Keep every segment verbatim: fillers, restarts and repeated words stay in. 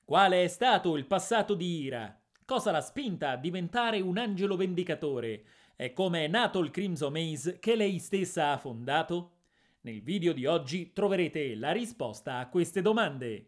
Quale è stato il passato di Ira? Cosa l'ha spinta a diventare un angelo vendicatore? E come è nato il Crimson Maze che lei stessa ha fondato? Nel video di oggi troverete la risposta a queste domande.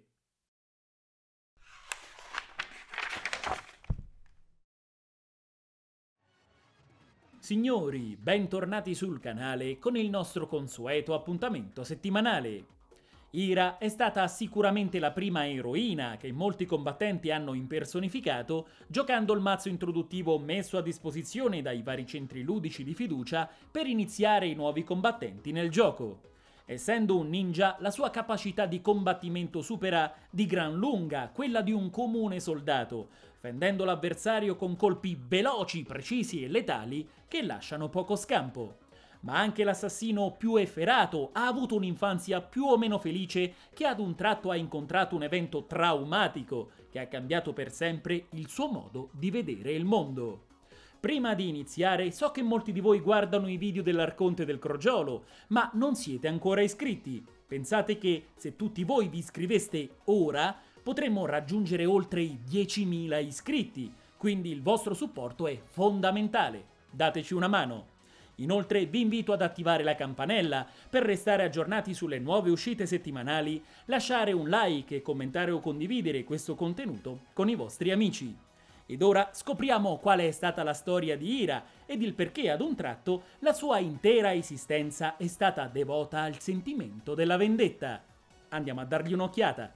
Signori, bentornati sul canale con il nostro consueto appuntamento settimanale. Ira è stata sicuramente la prima eroina che molti combattenti hanno impersonificato giocando il mazzo introduttivo messo a disposizione dai vari centri ludici di fiducia per iniziare i nuovi combattenti nel gioco. Essendo un ninja, la sua capacità di combattimento supera di gran lunga quella di un comune soldato, fendendo l'avversario con colpi veloci, precisi e letali che lasciano poco scampo. Ma anche l'assassino più efferato ha avuto un'infanzia più o meno felice che ad un tratto ha incontrato un evento traumatico che ha cambiato per sempre il suo modo di vedere il mondo. Prima di iniziare, so che molti di voi guardano i video dell'Arconte del Crogiolo, ma non siete ancora iscritti. Pensate che se tutti voi vi iscriveste ora, potremmo raggiungere oltre i diecimila iscritti, quindi il vostro supporto è fondamentale. Dateci una mano. Inoltre vi invito ad attivare la campanella per restare aggiornati sulle nuove uscite settimanali, lasciare un like, commentare o condividere questo contenuto con i vostri amici. Ed ora scopriamo qual è stata la storia di Ira ed il perché ad un tratto la sua intera esistenza è stata devota al sentimento della vendetta. Andiamo a dargli un'occhiata.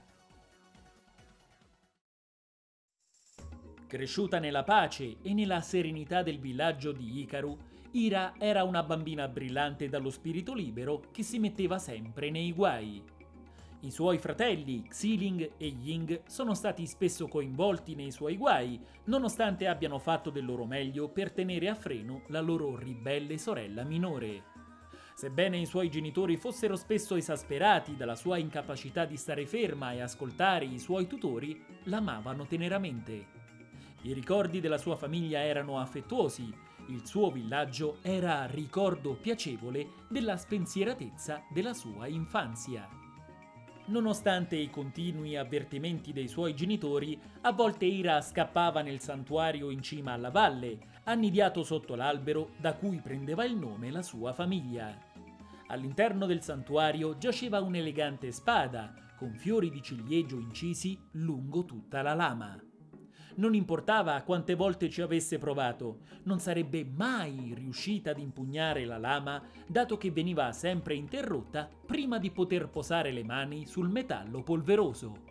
Cresciuta nella pace e nella serenità del villaggio di Ikaru, Ira era una bambina brillante dallo spirito libero che si metteva sempre nei guai. I suoi fratelli, Xiling e Ying, sono stati spesso coinvolti nei suoi guai, nonostante abbiano fatto del loro meglio per tenere a freno la loro ribelle sorella minore. Sebbene i suoi genitori fossero spesso esasperati dalla sua incapacità di stare ferma e ascoltare i suoi tutori, l'amavano teneramente. I ricordi della sua famiglia erano affettuosi, il suo villaggio era ricordo piacevole della spensieratezza della sua infanzia. Nonostante i continui avvertimenti dei suoi genitori, a volte Ira scappava nel santuario in cima alla valle, annidiato sotto l'albero da cui prendeva il nome la sua famiglia. All'interno del santuario giaceva un'elegante spada, con fiori di ciliegio incisi lungo tutta la lama. Non importava quante volte ci avesse provato, non sarebbe mai riuscita ad impugnare la lama, dato che veniva sempre interrotta prima di poter posare le mani sul metallo polveroso.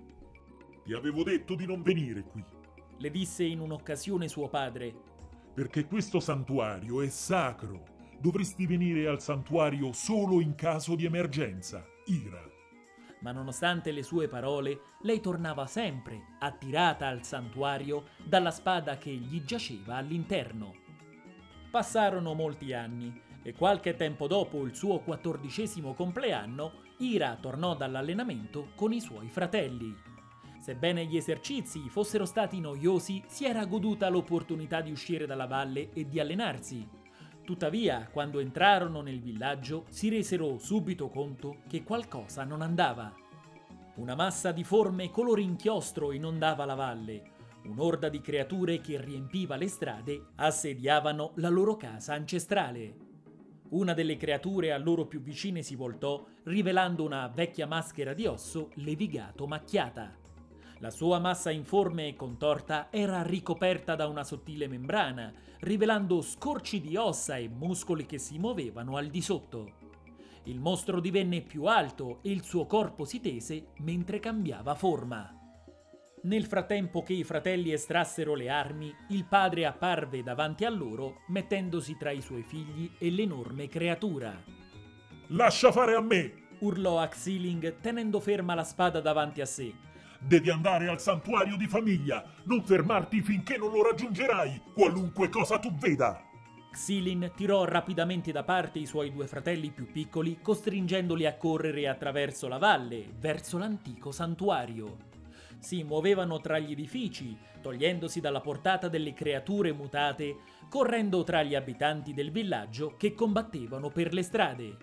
Ti avevo detto di non venire qui, le disse in un'occasione suo padre, perché questo santuario è sacro. Dovresti venire al santuario solo in caso di emergenza, Ira. Ma nonostante le sue parole, lei tornava sempre, attirata al santuario dalla spada che gli giaceva all'interno. Passarono molti anni e qualche tempo dopo il suo quattordicesimo compleanno, Ira tornò dall'allenamento con i suoi fratelli. Sebbene gli esercizi fossero stati noiosi, si era goduta l'opportunità di uscire dalla valle e di allenarsi. Tuttavia, quando entrarono nel villaggio, si resero subito conto che qualcosa non andava. Una massa di forme color inchiostro inondava la valle. Un'orda di creature che riempiva le strade assediavano la loro casa ancestrale. Una delle creature a loro più vicine si voltò, rivelando una vecchia maschera di osso levigato macchiata. La sua massa informe e contorta era ricoperta da una sottile membrana, rivelando scorci di ossa e muscoli che si muovevano al di sotto. Il mostro divenne più alto e il suo corpo si tese mentre cambiava forma. Nel frattempo che i fratelli estrassero le armi, il padre apparve davanti a loro, mettendosi tra i suoi figli e l'enorme creatura. Lascia fare a me! Urlò a Xiling tenendo ferma la spada davanti a sé. Devi andare al santuario di famiglia, non fermarti finché non lo raggiungerai, qualunque cosa tu veda! Xiling tirò rapidamente da parte i suoi due fratelli più piccoli, costringendoli a correre attraverso la valle, verso l'antico santuario. Si muovevano tra gli edifici, togliendosi dalla portata delle creature mutate, correndo tra gli abitanti del villaggio che combattevano per le strade.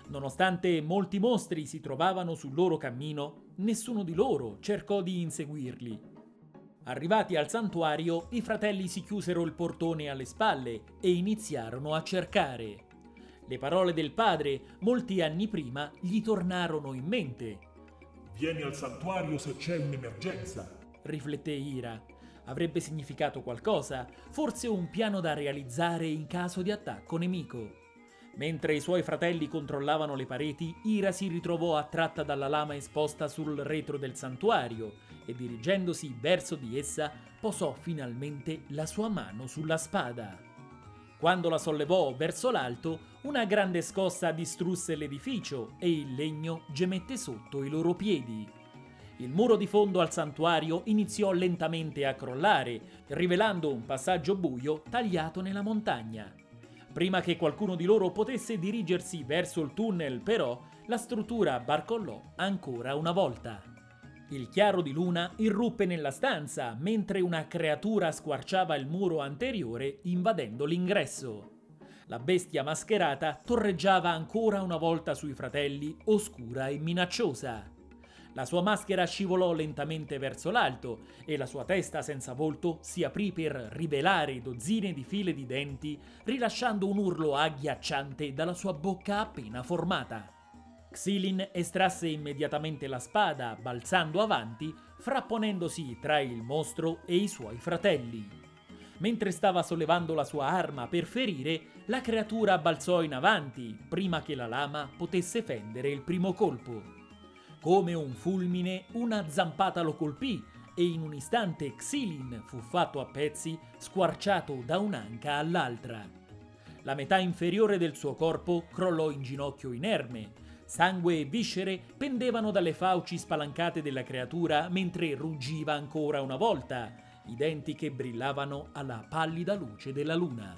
Nonostante molti mostri si trovavano sul loro cammino, nessuno di loro cercò di inseguirli. Arrivati al santuario, i fratelli si chiusero il portone alle spalle e iniziarono a cercare. Le parole del padre, molti anni prima, gli tornarono in mente. «Vieni al santuario se c'è un'emergenza», rifletté Ira. Avrebbe significato qualcosa, forse un piano da realizzare in caso di attacco nemico. Mentre i suoi fratelli controllavano le pareti, Ira si ritrovò attratta dalla lama esposta sul retro del santuario e, dirigendosi verso di essa, posò finalmente la sua mano sulla spada. Quando la sollevò verso l'alto, una grande scossa distrusse l'edificio e il legno gemette sotto i loro piedi. Il muro di fondo al santuario iniziò lentamente a crollare, rivelando un passaggio buio tagliato nella montagna. Prima che qualcuno di loro potesse dirigersi verso il tunnel, però, la struttura barcollò ancora una volta. Il chiaro di luna irruppe nella stanza, mentre una creatura squarciava il muro anteriore invadendo l'ingresso. La bestia mascherata torreggiava ancora una volta sui fratelli, oscura e minacciosa. La sua maschera scivolò lentamente verso l'alto e la sua testa senza volto si aprì per rivelare dozzine di file di denti, rilasciando un urlo agghiacciante dalla sua bocca appena formata. Xilin estrasse immediatamente la spada, balzando avanti, frapponendosi tra il mostro e i suoi fratelli. Mentre stava sollevando la sua arma per ferire, la creatura balzò in avanti, prima che la lama potesse fendere il primo colpo. Come un fulmine, una zampata lo colpì e in un istante Xilin fu fatto a pezzi, squarciato da un'anca all'altra. La metà inferiore del suo corpo crollò in ginocchio inerme. Sangue e viscere pendevano dalle fauci spalancate della creatura mentre ruggiva ancora una volta, i denti che brillavano alla pallida luce della luna.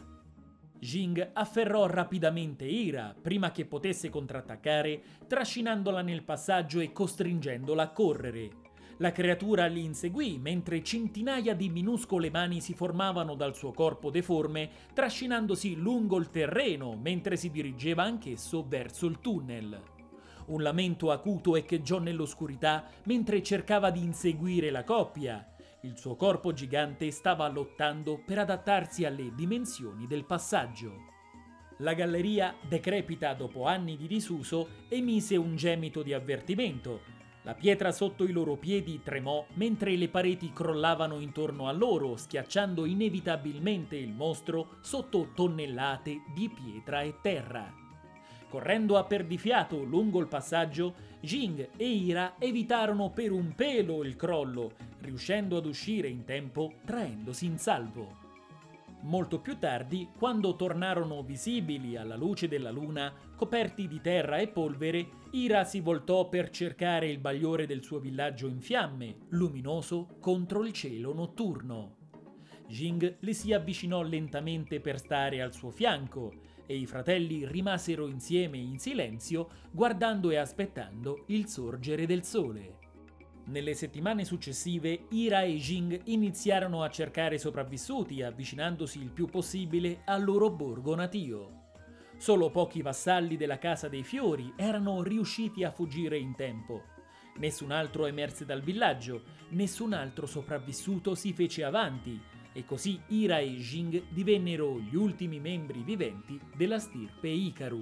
Jing afferrò rapidamente Ira prima che potesse contrattaccare, trascinandola nel passaggio e costringendola a correre. La creatura li inseguì mentre centinaia di minuscole mani si formavano dal suo corpo deforme, trascinandosi lungo il terreno mentre si dirigeva anch'esso verso il tunnel. Un lamento acuto echeggiò nell'oscurità mentre cercava di inseguire la coppia. Il suo corpo gigante stava lottando per adattarsi alle dimensioni del passaggio. La galleria, decrepita dopo anni di disuso, emise un gemito di avvertimento. La pietra sotto i loro piedi tremò mentre le pareti crollavano intorno a loro, schiacciando inevitabilmente il mostro sotto tonnellate di pietra e terra. Correndo a perdifiato lungo il passaggio, Jing e Ira evitarono per un pelo il crollo, riuscendo ad uscire in tempo traendosi in salvo. Molto più tardi, quando tornarono visibili alla luce della luna, coperti di terra e polvere, Ira si voltò per cercare il bagliore del suo villaggio in fiamme, luminoso contro il cielo notturno. Jing le si avvicinò lentamente per stare al suo fianco, e i fratelli rimasero insieme in silenzio, guardando e aspettando il sorgere del sole. Nelle settimane successive, Ira e Jing iniziarono a cercare sopravvissuti, avvicinandosi il più possibile al loro borgo natio. Solo pochi vassalli della Casa dei Fiori erano riusciti a fuggire in tempo. Nessun altro emerse dal villaggio, nessun altro sopravvissuto si fece avanti, e così Ira e Jing divennero gli ultimi membri viventi della stirpe Ikaru.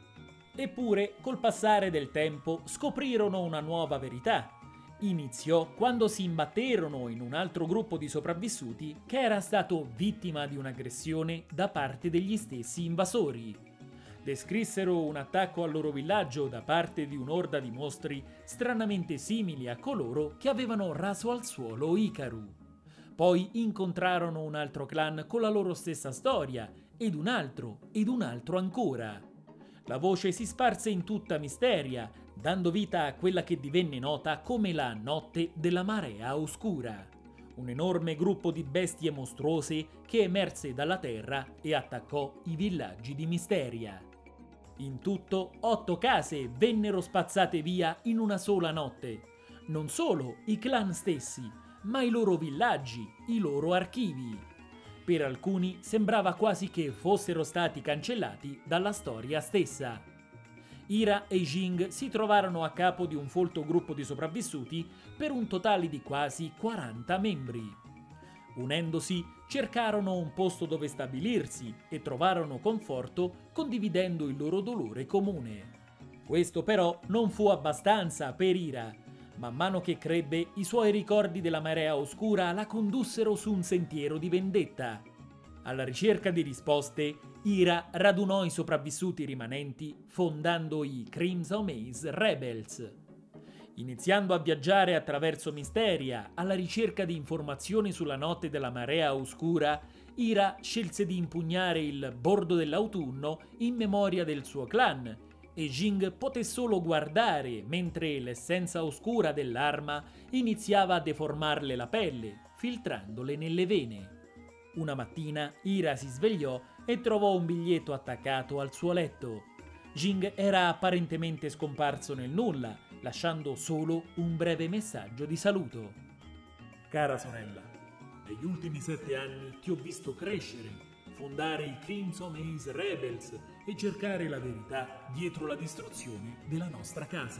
Eppure, col passare del tempo, scoprirono una nuova verità. Iniziò quando si imbatterono in un altro gruppo di sopravvissuti che era stato vittima di un'aggressione da parte degli stessi invasori. Descrissero un attacco al loro villaggio da parte di un'orda di mostri stranamente simili a coloro che avevano raso al suolo Ikaru. Poi incontrarono un altro clan con la loro stessa storia, ed un altro, ed un altro ancora. La voce si sparse in tutta Misteria, dando vita a quella che divenne nota come la Notte della Marea Oscura, un enorme gruppo di bestie mostruose che emerse dalla terra e attaccò i villaggi di Misteria. In tutto, otto case vennero spazzate via in una sola notte. Non solo i clan stessi, ma i loro villaggi, i loro archivi. Per alcuni sembrava quasi che fossero stati cancellati dalla storia stessa. Ira e Jing si trovarono a capo di un folto gruppo di sopravvissuti per un totale di quasi quaranta membri. Unendosi, cercarono un posto dove stabilirsi e trovarono conforto condividendo il loro dolore comune. Questo però non fu abbastanza per Ira. Man mano che crebbe, i suoi ricordi della marea oscura la condussero su un sentiero di vendetta. Alla ricerca di risposte, Ira radunò i sopravvissuti rimanenti fondando i Crimson Maze Rebels. Iniziando a viaggiare attraverso Mysteria alla ricerca di informazioni sulla notte della marea oscura, Ira scelse di impugnare il bordo dell'autunno in memoria del suo clan e Jing poté solo guardare mentre l'essenza oscura dell'arma iniziava a deformarle la pelle, filtrandole nelle vene. Una mattina Ira si svegliò e trovò un biglietto attaccato al suo letto. Jing era apparentemente scomparso nel nulla, lasciando solo un breve messaggio di saluto. Cara sorella, negli ultimi sette anni ti ho visto crescere, fondare i Crimson Maze Rebels e cercare la verità dietro la distruzione della nostra casa.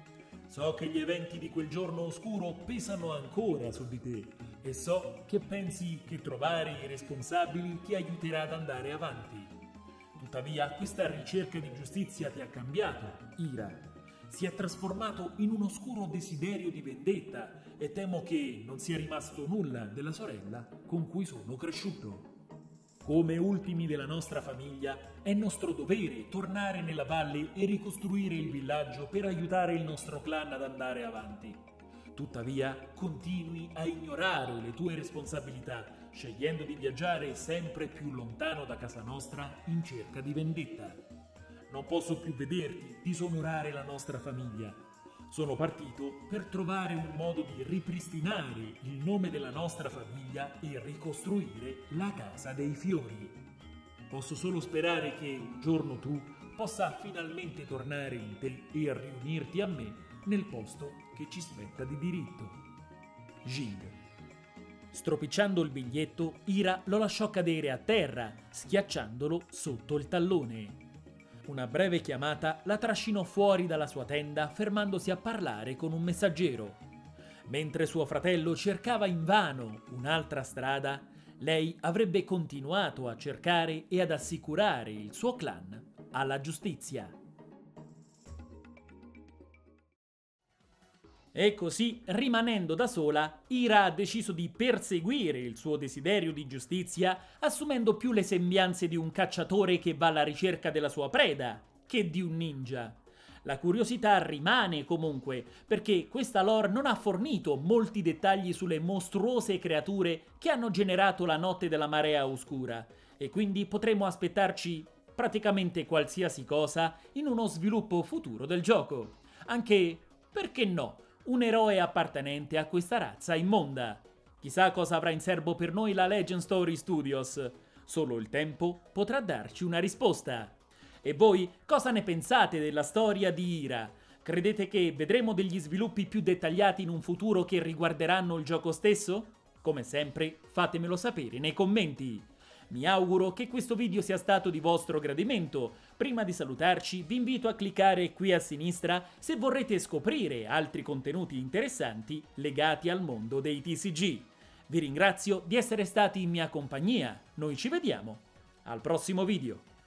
So che gli eventi di quel giorno oscuro pesano ancora su di te e so che pensi che trovare i responsabili ti aiuterà ad andare avanti. Tuttavia, questa ricerca di giustizia ti ha cambiato, Ira. Si è trasformato in un oscuro desiderio di vendetta e temo che non sia rimasto nulla della sorella con cui sono cresciuto. Come ultimi della nostra famiglia, è nostro dovere tornare nella valle e ricostruire il villaggio per aiutare il nostro clan ad andare avanti. Tuttavia, continui a ignorare le tue responsabilità, scegliendo di viaggiare sempre più lontano da casa nostra in cerca di vendetta. Non posso più vederti disonorare la nostra famiglia. Sono partito per trovare un modo di ripristinare il nome della nostra famiglia e ricostruire la Casa dei Fiori. Posso solo sperare che un giorno tu possa finalmente tornare in te e riunirti a me nel posto che ci spetta di diritto. Jing. Stropicciando il biglietto, Ira lo lasciò cadere a terra, schiacciandolo sotto il tallone. Una breve chiamata la trascinò fuori dalla sua tenda, fermandosi a parlare con un messaggero. Mentre suo fratello cercava invano un'altra strada, lei avrebbe continuato a cercare e ad assicurare il suo clan alla giustizia. E così, rimanendo da sola, Ira ha deciso di perseguire il suo desiderio di giustizia, assumendo più le sembianze di un cacciatore che va alla ricerca della sua preda, che di un ninja. La curiosità rimane comunque, perché questa lore non ha fornito molti dettagli sulle mostruose creature che hanno generato la notte della marea oscura, e quindi potremo aspettarci praticamente qualsiasi cosa in uno sviluppo futuro del gioco. Anche, perché no, un eroe appartenente a questa razza immonda. Chissà cosa avrà in serbo per noi la Legend Story Studios. Solo il tempo potrà darci una risposta. E voi cosa ne pensate della storia di Ira? Credete che vedremo degli sviluppi più dettagliati in un futuro che riguarderanno il gioco stesso? Come sempre, fatemelo sapere nei commenti. Mi auguro che questo video sia stato di vostro gradimento. Prima di salutarci vi invito a cliccare qui a sinistra se vorrete scoprire altri contenuti interessanti legati al mondo dei T C G. Vi ringrazio di essere stati in mia compagnia. Noi ci vediamo al prossimo video.